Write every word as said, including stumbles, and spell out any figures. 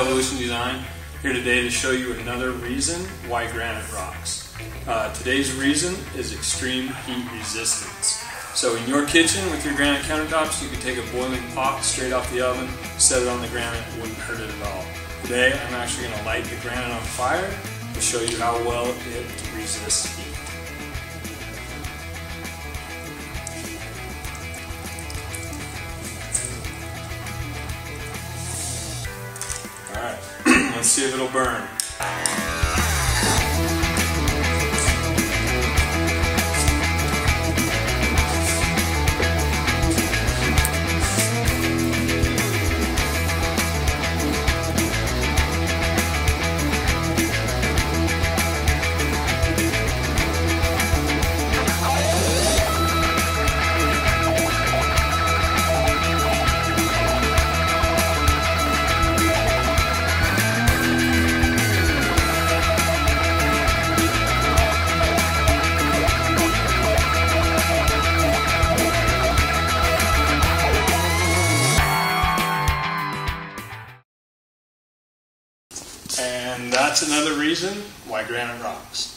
Evolution Design, here today to show you another reason why granite rocks. Uh, today's reason is extreme heat resistance. So in your kitchen with your granite countertops, you can take a boiling pot straight off the oven, set it on the granite, it wouldn't hurt it at all. Today I'm actually going to light the granite on fire to show you how well it resists heat. Alright, let's see if it'll burn. And that's another reason why granite rocks.